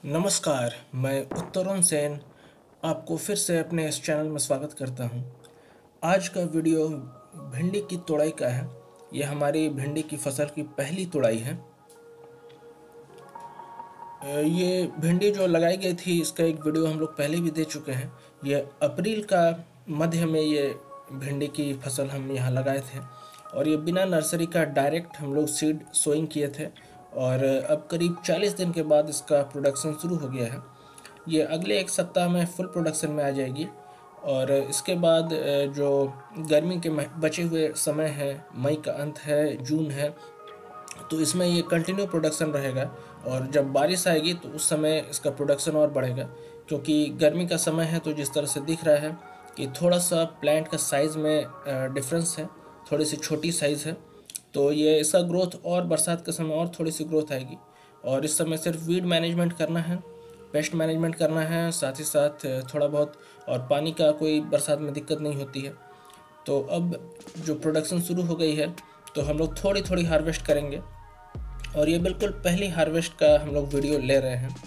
नमस्कार, मैं उत्तरण सेन आपको फिर से अपने इस चैनल में स्वागत करता हूं। आज का वीडियो भिंडी की तोड़ाई का है। यह हमारी भिंडी की फसल की पहली तोड़ाई है। ये भिंडी जो लगाई गई थी इसका एक वीडियो हम लोग पहले भी दे चुके हैं। ये अप्रैल का मध्य में ये भिंडी की फसल हम यहाँ लगाए थे और ये बिना नर्सरी का डायरेक्ट हम लोग सीड सोइंग किए थे और अब करीब 40 दिन के बाद इसका प्रोडक्शन शुरू हो गया है। ये अगले एक सप्ताह में फुल प्रोडक्शन में आ जाएगी और इसके बाद जो गर्मी के बचे हुए समय है, मई का अंत है, जून है, तो इसमें ये कंटिन्यू प्रोडक्शन रहेगा और जब बारिश आएगी तो उस समय इसका प्रोडक्शन और बढ़ेगा, क्योंकि गर्मी का समय है। तो जिस तरह से दिख रहा है कि थोड़ा सा प्लांट का साइज़ में डिफरेंस है, थोड़ी सी छोटी साइज़ है, तो ये इसका ग्रोथ और बरसात के समय और थोड़ी सी ग्रोथ आएगी। और इस समय सिर्फ वीड मैनेजमेंट करना है, पेस्ट मैनेजमेंट करना है, साथ ही साथ थोड़ा बहुत, और पानी का कोई बरसात में दिक्कत नहीं होती है। तो अब जो प्रोडक्शन शुरू हो गई है तो हम लोग थोड़ी थोड़ी हार्वेस्ट करेंगे और ये बिल्कुल पहली हार्वेस्ट का हम लोग वीडियो ले रहे हैं।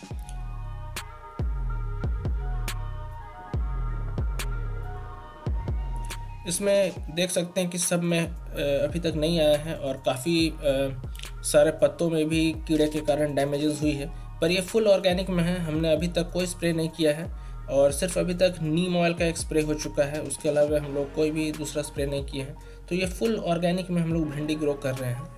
इसमें देख सकते हैं कि सब में अभी तक नहीं आया है और काफ़ी सारे पत्तों में भी कीड़े के कारण डैमेजेस हुई है, पर ये फुल ऑर्गेनिक में है। हमने अभी तक कोई स्प्रे नहीं किया है और सिर्फ अभी तक नीम ऑयल का एक स्प्रे हो चुका है, उसके अलावा हम लोग कोई भी दूसरा स्प्रे नहीं किए हैं। तो ये फुल ऑर्गेनिक में हम लोग भिंडी ग्रो कर रहे हैं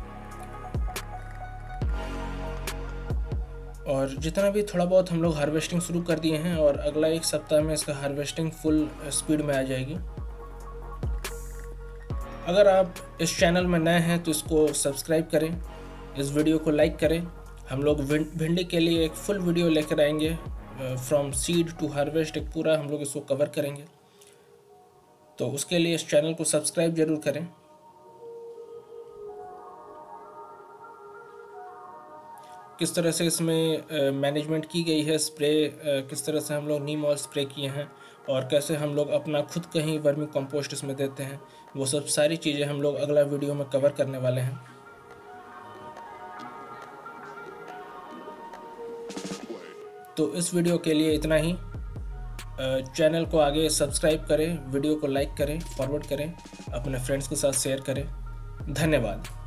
और जितना भी थोड़ा बहुत हम लोग हार्वेस्टिंग शुरू कर दिए हैं और अगला एक सप्ताह में इसका हार्वेस्टिंग फुल स्पीड में आ जाएगी। अगर आप इस चैनल में नए हैं तो इसको सब्सक्राइब करें, इस वीडियो को लाइक करें। हम लोग भिंडी के लिए एक फुल वीडियो लेकर आएंगे, फ्रॉम सीड टू हार्वेस्ट, एक पूरा हम लोग इसको कवर करेंगे। तो उसके लिए इस चैनल को सब्सक्राइब जरूर करें। किस तरह से इसमें मैनेजमेंट की गई है, स्प्रे किस तरह से हम लोग नीम ऑयल स्प्रे किए हैं और कैसे हम लोग अपना खुद का ही वर्मी कंपोस्ट इसमें देते हैं, वो सब सारी चीज़ें हम लोग अगला वीडियो में कवर करने वाले हैं। तो इस वीडियो के लिए इतना ही। चैनल को आगे सब्सक्राइब करें, वीडियो को लाइक करें, फॉरवर्ड करें, अपने फ्रेंड्स के साथ शेयर करें। धन्यवाद।